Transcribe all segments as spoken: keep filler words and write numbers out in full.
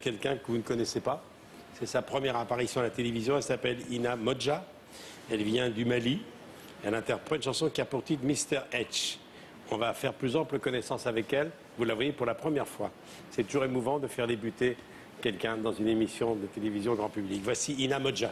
quelqu'un que vous ne connaissez pas. C'est sa première apparition à la télévision. Elle s'appelle Ina Modja. Elle vient du Mali. Elle interprète une chanson qui a pour titre mister H. On va faire plus ample connaissance avec elle. Vous la voyez pour la première fois. C'est toujours émouvant de faire débuter quelqu'un dans une émission de télévision grand public. Voici Ina Modja.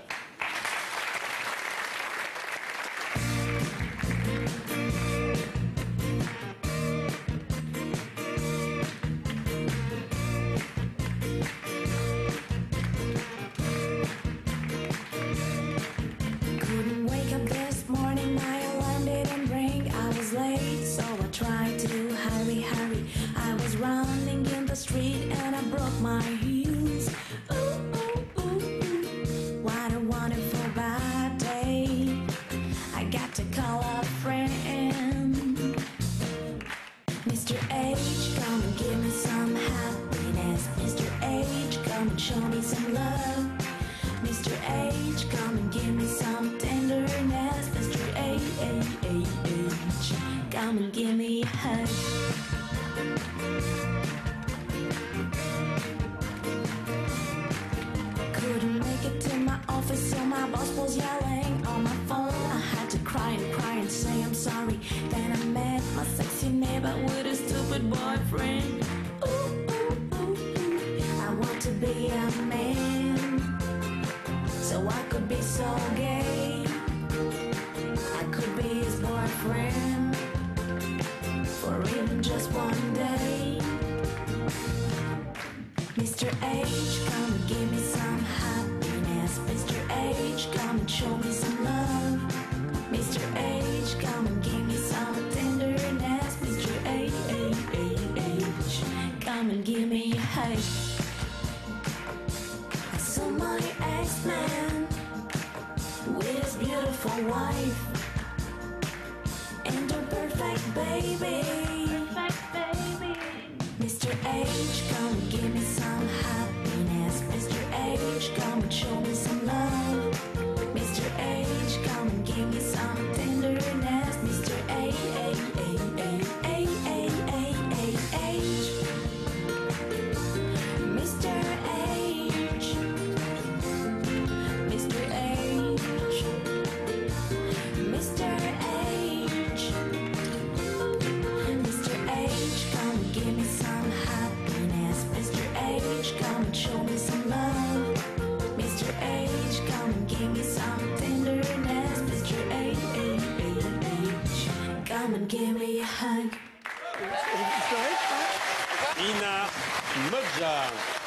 Ina Modja.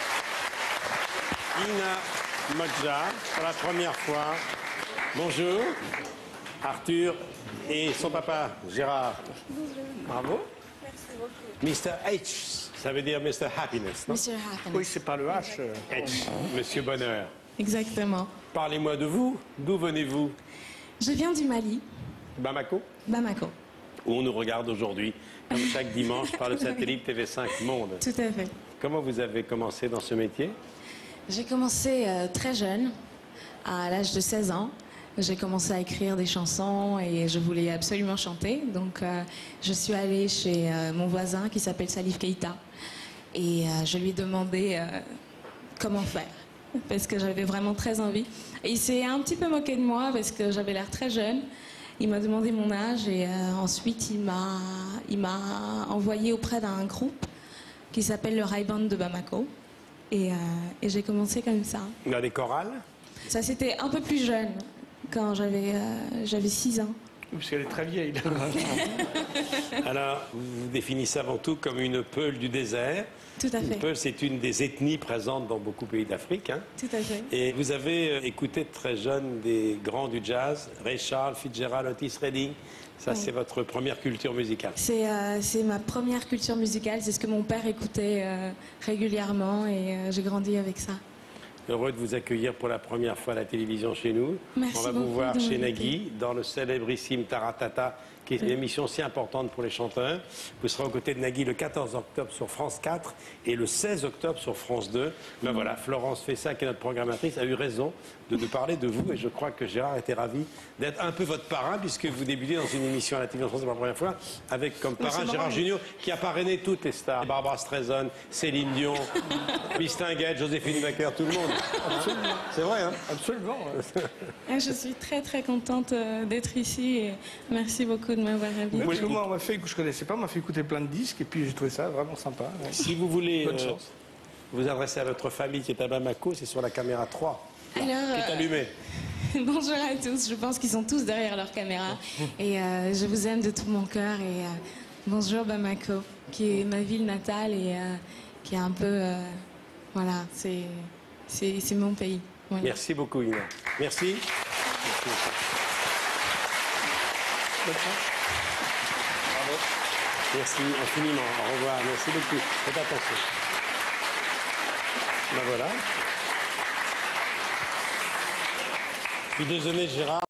Ina Modja, pour la première fois. Bonjour, Arthur et son papa, Gérard. Bonjour. Bravo. Merci beaucoup. mister H, ça veut dire mister Happiness, non? mister Happiness. Oui, c'est pas le H. H, Monsieur Bonheur. Exactement. Parlez-moi de vous. D'où venez-vous? Je viens du Mali, Bamako, Bamako. où on nous regarde aujourd'hui, comme chaque dimanche, par le satellite T V cinq Monde. Tout à fait. Comment vous avez commencé dans ce métier? J'ai commencé euh, très jeune, à l'âge de seize ans. J'ai commencé à écrire des chansons et je voulais absolument chanter. Donc euh, je suis allée chez euh, mon voisin qui s'appelle Salif Keïta et euh, je lui ai demandé euh, comment faire. Parce que j'avais vraiment très envie. Et il s'est un petit peu moqué de moi parce que j'avais l'air très jeune. Il m'a demandé mon âge et euh, ensuite il m'a il m'a envoyé auprès d'un groupe qui s'appelle le Rai Band de Bamako. Et, euh, et j'ai commencé comme ça. Dans les chorales? Ça, c'était un peu plus jeune, quand j'avais euh, j'avais six ans. Parce qu'elle est très vieille. Alors, vous vous définissez avant tout comme une Peul du désert. Tout à fait. Une Peul, c'est une des ethnies présentes dans beaucoup de pays d'Afrique. Hein. Tout à fait. Et vous avez euh, écouté très jeune des grands du jazz, Ray Charles, Fitzgerald, Otis Redding. Ça, Oui. c'est votre première culture musicale. C'est euh, c'est ma première culture musicale. C'est ce que mon père écoutait euh, régulièrement et euh, j'ai grandi avec ça. Heureux de vous accueillir pour la première fois à la télévision chez nous. Merci On va beaucoup vous voir de chez m'inviter. Nagui, dans le célébrissime Taratata qui est une émission si importante pour les chanteurs. Vous serez aux côtés de Nagui le quatorze octobre sur France quatre et le seize octobre sur France deux. Ben voilà, Florence Fessac, qui est notre programmatrice, a eu raison de, de parler de vous et je crois que Gérard était ravi d'être un peu votre parrain puisque vous débutez dans une émission à la télévision française pour la première fois avec comme parrain Gérard Jugnot qui a parrainé toutes les stars. Barbara Streisand, Céline Dion, Mistinguett, Joséphine Baker, tout le monde. C'est vrai, hein? Absolument. Je suis très très contente euh, d'être ici et merci beaucoup de m'avoir invitée. Parce que moi, on m'a fait, je connaissais pas, on m'a fait écouter plein de disques et puis j'ai trouvé ça vraiment sympa. Ouais. Si vous voulez Bonne euh, chance. vous adresser à votre famille qui est à Bamako, c'est sur la caméra trois Alors, qui est euh, allumée. bonjour à tous, je pense qu'ils sont tous derrière leur caméra et euh, je vous aime de tout mon cœur et euh, bonjour Bamako, qui est ma ville natale et euh, qui est un peu, euh, voilà, c'est c'est c'est mon pays. Voilà. Merci beaucoup, Ina. Merci. Merci. Merci infiniment. Au revoir. Merci beaucoup. Faites attention. Ben voilà. Je suis désolé, Gérard.